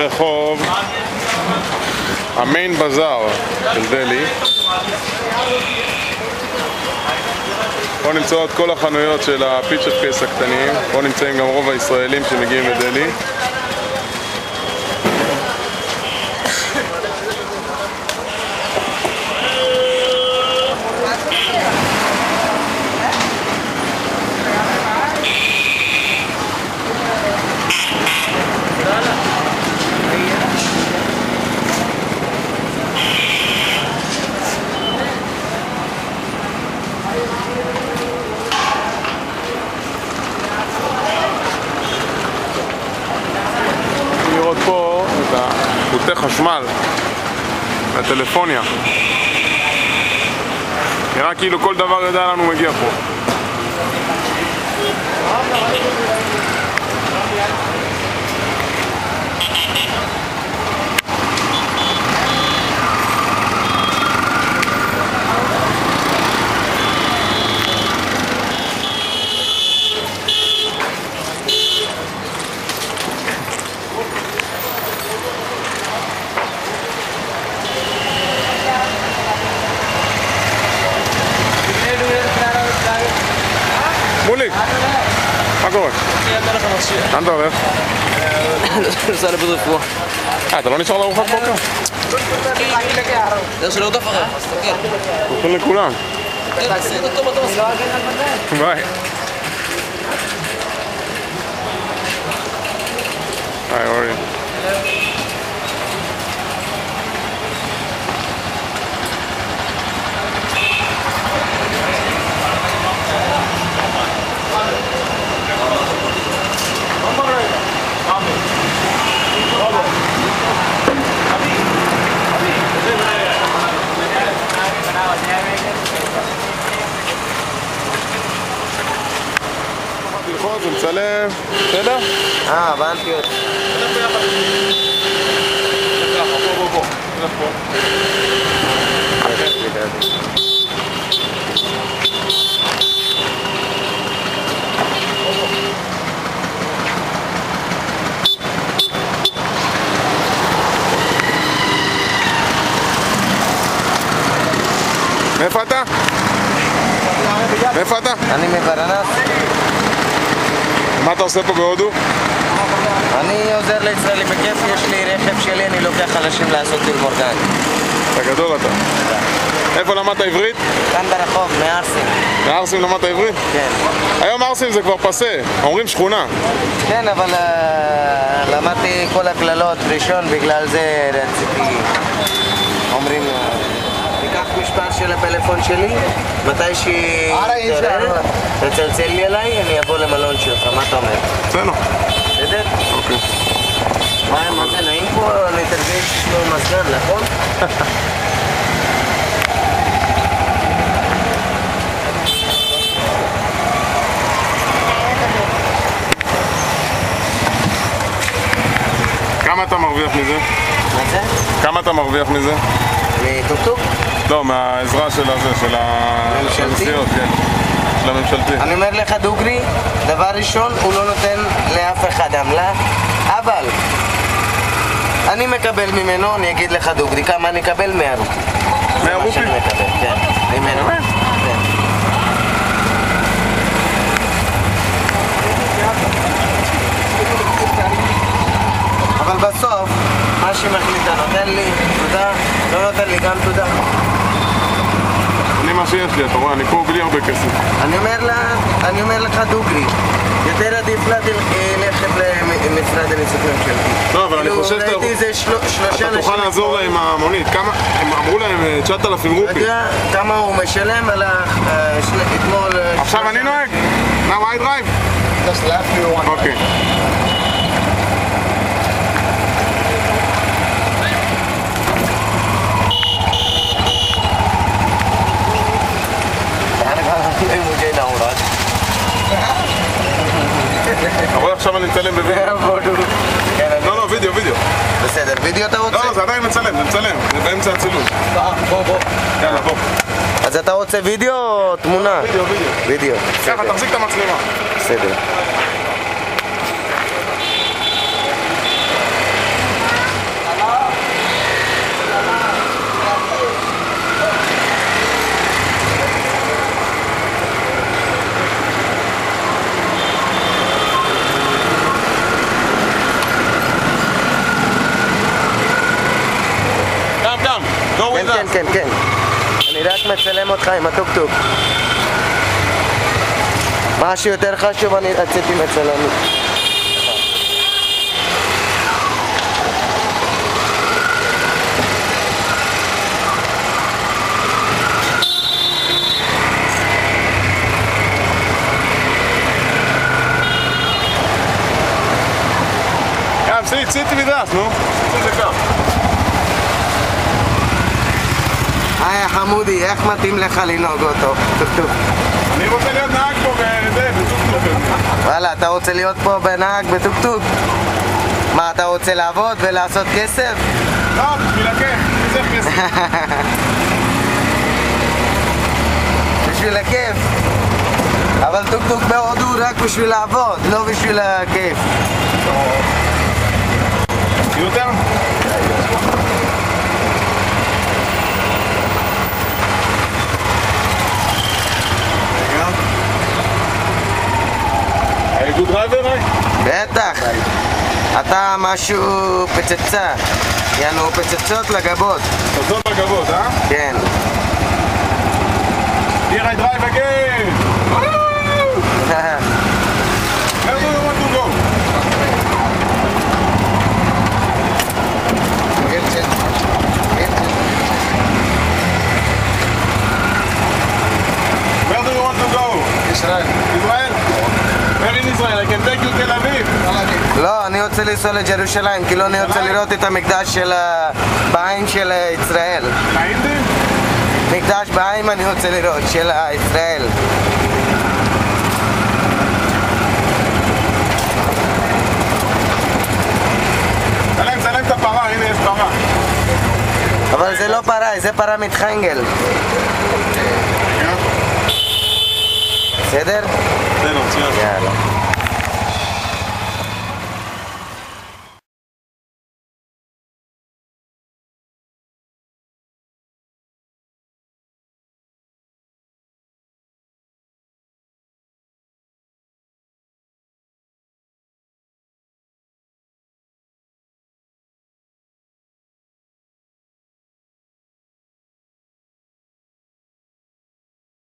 ברחוב המיין בזאר של דלי. פה נמצאות כל החנויות של הפיצ'ר קייס הקטנים. פה נמצאים גם רוב הישראלים שמגיעים לדלי. לראות פה את החוטי חשמל והטלפוניה. נראה כאילו כל דבר יודע לנו מגיע פה. מוליק, מה קורה? לאן אתה הולך? נוסע לבית רפואה. אתה לא נשאר לארוחת בוקר? זה שלא עוד אחריך, תסתכל. הולכים לכולם. כן, תסתכל אותו בטוס. ביי. היי, אורי. זה מצלם, בסדר? הבנתי אותי. בוא. נלך פה. מאיפה אתה? מאיפה אתה? אני מברנס. מה אתה עושה פה בהודו? אני עוזר לישראלי בכיף, יש לי רכב שלי, אני לוקח אנשים לעשות דילמורגן. אתה גדול אתה. איפה למדת עברית? כאן ברחוב, מארסים. מארסים למדת עברית? כן. היום ארסים זה כבר פסה, אומרים שכונה. כן, אבל למדתי כל הכללות ראשון, בגלל זה רציתי, אומרים, תיקח משפט של הפלאפון שלי, מתי שתתעורר, תצלצל לי אליי, אני אבוא למלון שלך, מה אתה אומר? בסדר. בסדר? אוקיי. מה זה נעים פה? אני תרגיש כמו מזגן, נכון? כמה אתה מרוויח מזה? מה זה? כמה אתה מרוויח מזה? מטוקטוק? לא, מהעזרה של הנסיעות, כן. של הממשלתי. אני אומר לך דוגרי, דבר ראשון, הוא לא נותן לאף אחד עמלה, אבל אני מקבל ממנו, אני אגיד לך דוגרי, כמה אני אקבל? 100 רופי. 100 רופי? אני מקבל, כן. ממנו. כן. אבל בסוף, מה שמחליטה נותן לי תודה, לא נותן לי גם תודה. אני מה שיש לי, אתה רואה, אני פה בלי הרבה כסף. אני אומר לך דוגרי, יותר עדיף ללכת למשרד הניסוחים ממשלתי. לא, אבל אני חושב שאתה תוכל לעזור להם המונית. כמה? הם אמרו להם 9,000 רופי. אתה יודע כמה הוא משלם על אתמול... עכשיו אני נוהג? Now I drive? Just left you one. אוקיי. אתה רואה עכשיו אני מצלם בווידאו. לא, וידאו. בסדר, וידאו אתה רוצה? לא, זה עדיין מצלם, זה באמצע הצילום. בוא. יאללה, בוא. אז אתה רוצה וידאו או תמונה? וידאו. ככה, תחזיק את המצלמה. בסדר. Go כן, with כן, us. כן, כן. אני רק מצלם אותך עם הטוק-טוק. משהו יותר חשוב, אני רציתי מצלם. Come, sit with us, נו. sit in the car. היי חמודי, איך מתאים לך לנהוג אותו? טוק-טוק. אני רוצה להיות נהג פה בטוק-טוק. וואלה, אתה רוצה להיות פה בנהג בטוק-טוק? מה, אתה רוצה לעבוד ולעשות כסף? לא, בשביל הכיף, כסף. בשביל הכיף. אבל טוק-טוק בהודו רק בשביל לעבוד, לא בשביל הכיף. יותר? Are you good driver, right? בטח. אתה משהו פצצה. יענו פצצות לגבות. תוצאות בגבות, אה? כן. Here I drive again! Where do you want to go? Where do you want to go? Israel. Israel? Where in Israel? I can take you to Tel Aviv. לא, אני רוצה לנסוע לג'רושלים, כי לא אני רוצה לראות את המקדש של בעין של ישראל. מהאינדים? מקדש בעין אני רוצה לראות, של ישראל. צלם את הפרה, הנה יש פרה. אבל זה לא פרה, זה פרה מתחנגל. בסדר? בסדר, מצוין. יאללה.